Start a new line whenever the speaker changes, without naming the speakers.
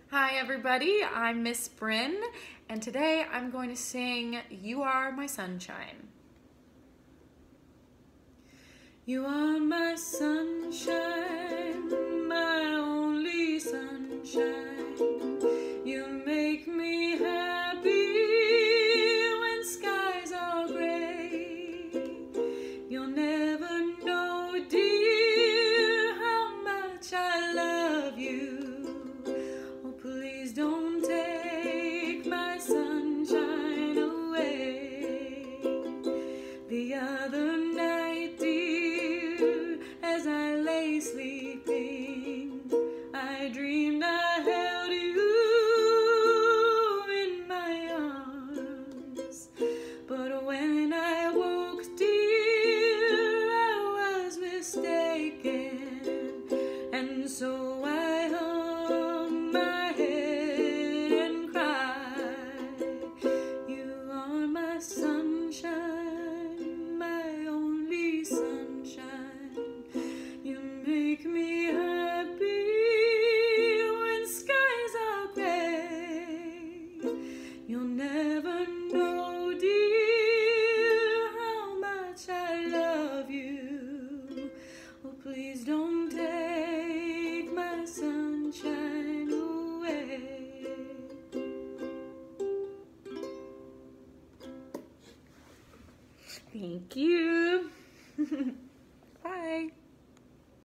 Hi everybody, I'm Miss Bryn, and today I'm going to sing You Are My Sunshine. You are my sunshine, my only sunshine. You make me happy when skies are gray. You'll never know, dear, how much I love you. Please don't take my sunshine away. The other night, dear, as I lay sleeping, I dreamed I held you in my arms. But when I woke, dear, I was mistaken, and so I hung my head and cried. You are my sunshine, my only sunshine. You make me happy when skies are gray. You'll never know, dear, how much I love you. Oh, please don't take my sunshine away. Thank you.